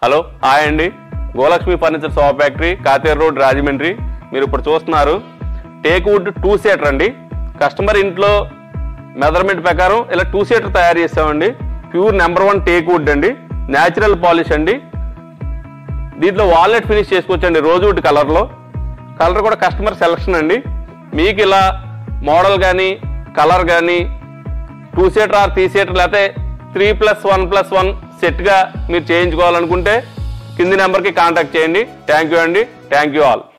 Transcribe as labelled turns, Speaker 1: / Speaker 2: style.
Speaker 1: Hello hi అండి, Golakshmi furniture shop factory, Kateru road, Rajahmundry. మీరు ఇప్పుడు చూస్తున్నారు టేక్ వుడ్ 2 సీటర్ అండి. కస్టమర్ ఇంట్లో మెజర్మెంట్ ప్రకారం ఇలా 2 సీటర్ తయారు చేసామండి. ప్యూర్ నెంబర్ 1 టేక్ వుడ్ అండి, న్యాచురల్ పాలిష్ అండి. దీంట్లో వాల్నట్ ఫినిష్ చేసుకోవచ్చండి, రోజ్వుడ్ కలర్లో. కలర్ కూడా కస్టమర్ సెలక్షన్ అండి. మీకు ఇలా మోడల్ కానీ కలర్ కానీ 2 సీటర్ ఆర్ 3 సీటర్ లేకపోతే 3+1+1 సెట్గా మీరు చేయించుకోవాలనుకుంటే కింది నెంబర్కి కాంటాక్ట్ చేయండి. థ్యాంక్ యూ అండి, థ్యాంక్ యూ ఆల్.